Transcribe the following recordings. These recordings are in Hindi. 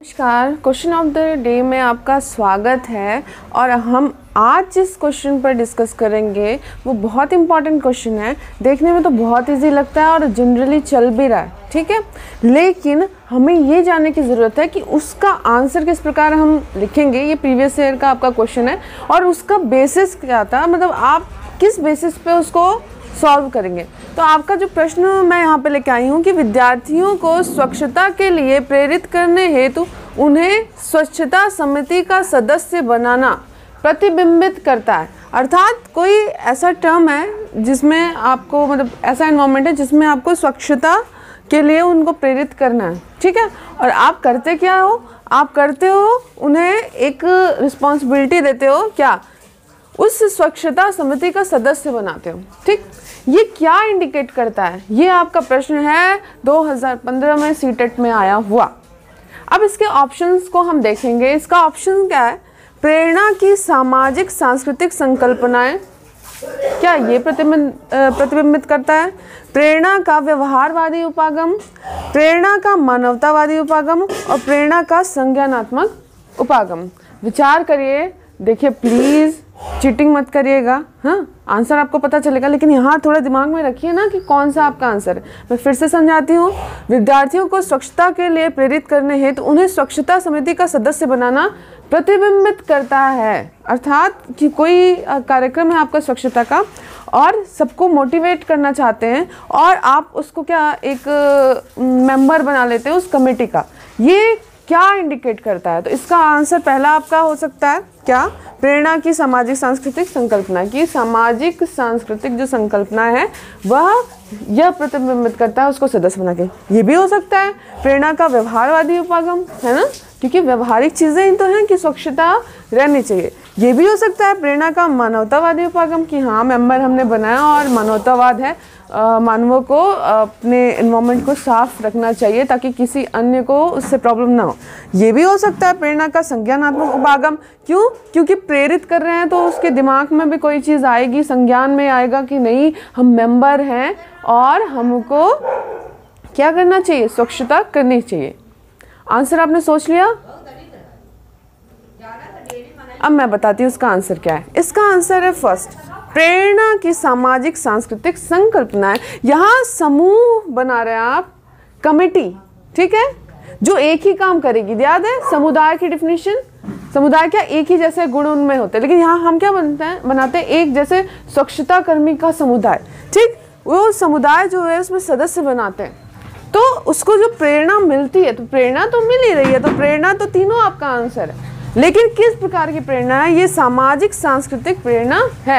नमस्कार, क्वेश्चन ऑफ द डे में आपका स्वागत है। और हम आज जिस क्वेश्चन पर डिस्कस करेंगे वो बहुत इंपॉर्टेंट क्वेश्चन है। देखने में तो बहुत इजी लगता है और जनरली चल भी रहा है, ठीक है, लेकिन हमें ये जानने की ज़रूरत है कि उसका आंसर किस प्रकार हम लिखेंगे। ये प्रीवियस ईयर का आपका क्वेश्चन है और उसका बेसिस क्या था, मतलब आप किस बेसिस पे उसको सॉल्व करेंगे। तो आपका जो प्रश्न मैं यहाँ पे लेके आई हूँ कि विद्यार्थियों को स्वच्छता के लिए प्रेरित करने हेतु उन्हें स्वच्छता समिति का सदस्य बनाना प्रतिबिंबित करता है। अर्थात कोई ऐसा टर्म है जिसमें आपको, मतलब ऐसा एनवायरनमेंट है जिसमें आपको स्वच्छता के लिए उनको प्रेरित करना है, ठीक है। और आप करते क्या हो, आप करते हो उन्हें एक रिस्पॉन्सिबिलिटी देते हो, क्या, उस स्वच्छता समिति का सदस्य बनाते हो, ठीक। ये क्या इंडिकेट करता है, ये आपका प्रश्न है 2015 में सीटेट में आया हुआ। अब इसके ऑप्शंस को हम देखेंगे। इसका ऑप्शन क्या है, प्रेरणा की सामाजिक सांस्कृतिक संकल्पनाएं, क्या ये प्रतिबिंबित करता है। प्रेरणा का व्यवहारवादी उपागम, प्रेरणा का मानवतावादी उपागम और प्रेरणा का संज्ञानात्मक उपागम। विचार करिए, देखिए प्लीज़ चीटिंग मत करिएगा, हाँ, आंसर आपको पता चलेगा, लेकिन यहाँ थोड़ा दिमाग में रखिए ना कि कौन सा आपका आंसर है। मैं फिर से समझाती हूँ। विद्यार्थियों को स्वच्छता के लिए प्रेरित करने हेतु उन्हें स्वच्छता समिति का सदस्य बनाना प्रतिबिंबित करता है। अर्थात कि कोई कार्यक्रम है आपका स्वच्छता का और सबको मोटिवेट करना चाहते हैं और आप उसको क्या एक मेंबर बना लेते हैं उस कमेटी का, ये क्या इंडिकेट करता है। तो इसका आंसर पहला आपका हो सकता है क्या, प्रेरणा की सामाजिक सांस्कृतिक संकल्पना की सामाजिक सांस्कृतिक जो संकल्पना है वह यह प्रतिबिंबित करता है उसको सदस्य बना के। ये भी हो सकता है प्रेरणा का व्यवहारवादी उपागम, है ना, क्योंकि व्यवहारिक चीज़ें ही तो हैं कि स्वच्छता रहनी चाहिए। ये भी हो सकता है प्रेरणा का मानवतावादी उपागम कि हाँ, मेंबर हमने बनाया और मानवतावाद है, मानवों को अपने एनवायरनमेंट को साफ रखना चाहिए ताकि किसी अन्य को उससे प्रॉब्लम ना हो। ये भी हो सकता है प्रेरणा का संज्ञानात्मक उपागम, क्यों, क्योंकि प्रेरित कर रहे हैं तो उसके दिमाग में भी कोई चीज़ आएगी, संज्ञान में आएगा कि नहीं, हम मेंबर हैं और हमको क्या करना चाहिए, स्वच्छता करनी चाहिए। आंसर आपने सोच लिया। अब मैं बताती हूँ इसका आंसर क्या है। इसका आंसर है फर्स्ट, प्रेरणा की सामाजिक सांस्कृतिक संकल्पनाएं। यहाँ समूह बना रहे हैं आप, कमेटी, ठीक है, जो एक ही काम करेगी। याद है समुदाय की डिफिनीशन, समुदाय क्या, एक ही जैसे गुण उनमें होते हैं, लेकिन यहाँ हम क्या बनाते हैं एक जैसे स्वच्छता कर्मी का समुदाय, ठीक। वो समुदाय जो है उसमें सदस्य बनाते हैं, तो उसको जो प्रेरणा मिलती है, तो प्रेरणा तो मिल ही रही है, तो प्रेरणा तो तीनों आपका आंसर है। लेकिन किस प्रकार की प्रेरणा है, ये सामाजिक सांस्कृतिक प्रेरणा है।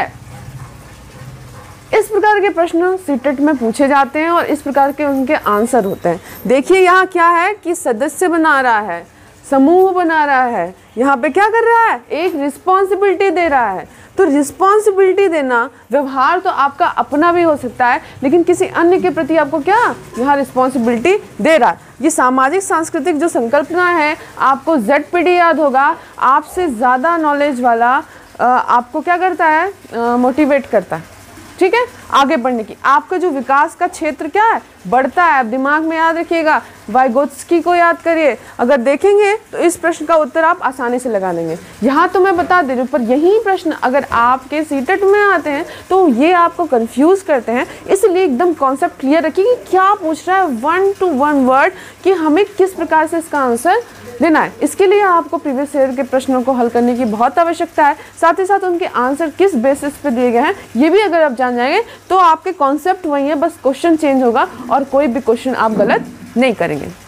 इस प्रकार के प्रश्न सीटेट में पूछे जाते हैं और इस प्रकार के उनके आंसर होते हैं। देखिए यहाँ क्या है कि सदस्य बना रहा है, समूह बना रहा है, यहाँ पे क्या कर रहा है, एक रिस्पॉन्सिबिलिटी दे रहा है। तो रिस्पॉन्सिबिलिटी देना, व्यवहार तो आपका अपना भी हो सकता है, लेकिन किसी अन्य के प्रति आपको क्या यहाँ रिस्पॉन्सिबिलिटी दे रहा है। ये सामाजिक सांस्कृतिक जो संकल्पना है, आपको ZPD याद होगा, आपसे ज़्यादा नॉलेज वाला आपको क्या करता है, मोटिवेट करता है, ठीक है, आगे बढ़ने की। आपका जो विकास का क्षेत्र क्या है, बढ़ता है। आप दिमाग में याद रखिएगा, वाइगोत्स्की को याद करिए। अगर देखेंगे तो इस प्रश्न का उत्तर आप आसानी से लगा लेंगे। यहाँ तो मैं बता दे रही हूँ, पर यही प्रश्न अगर आपके सीटेट में आते हैं तो ये आपको कंफ्यूज करते हैं। इसलिए एकदम कॉन्सेप्ट क्लियर रखिए कि क्या पूछ रहा है, 1 to 1 वर्ड, कि हमें किस प्रकार से इसका आंसर लेना है। इसके लिए आपको प्रीवियस ईयर के प्रश्नों को हल करने की बहुत आवश्यकता है। साथ ही साथ उनके आंसर किस बेसिस पे दिए गए हैं ये भी अगर आप जान जाएंगे तो आपके कॉन्सेप्ट वही है, बस क्वेश्चन चेंज होगा और कोई भी क्वेश्चन आप गलत नहीं करेंगे।